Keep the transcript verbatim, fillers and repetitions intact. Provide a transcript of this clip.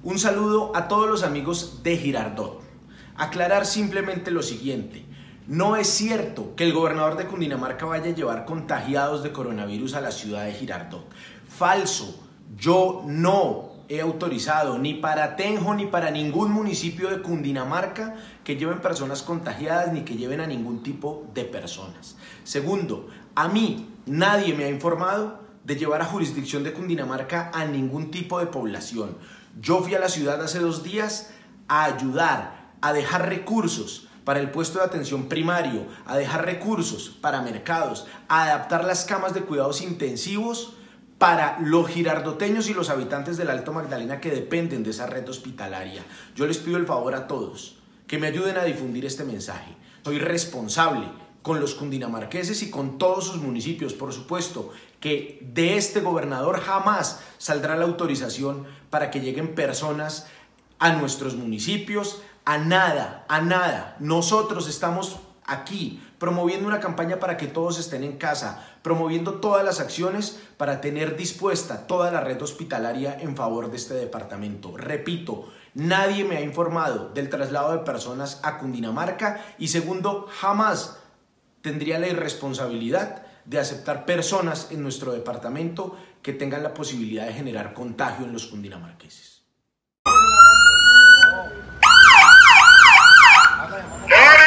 Un saludo a todos los amigos de Girardot. Aclarar simplemente lo siguiente: no es cierto que el gobernador de Cundinamarca vaya a llevar contagiados de coronavirus a la ciudad de Girardot. Falso. Yo no he autorizado ni para Tenjo ni para ningún municipio de Cundinamarca que lleven personas contagiadas ni que lleven a ningún tipo de personas. Segundo, a mí nadie me ha informado de llevar a jurisdicción de Cundinamarca a ningún tipo de población. Yo fui a la ciudad hace dos días a ayudar, a dejar recursos para el puesto de atención primario, a dejar recursos para mercados, a adaptar las camas de cuidados intensivos para los girardoteños y los habitantes del Alto Magdalena que dependen de esa red hospitalaria. Yo les pido el favor a todos que me ayuden a difundir este mensaje. Soy responsable con los cundinamarqueses y con todos sus municipios. Por supuesto que de este gobernador jamás saldrá la autorización para que lleguen personas a nuestros municipios, a nada, a nada. Nosotros estamos aquí promoviendo una campaña para que todos estén en casa, promoviendo todas las acciones para tener dispuesta toda la red hospitalaria en favor de este departamento. Repito, nadie me ha informado del traslado de personas a Cundinamarca y segundo, jamás tendría la irresponsabilidad de aceptar personas en nuestro departamento que tengan la posibilidad de generar contagio en los cundinamarqueses.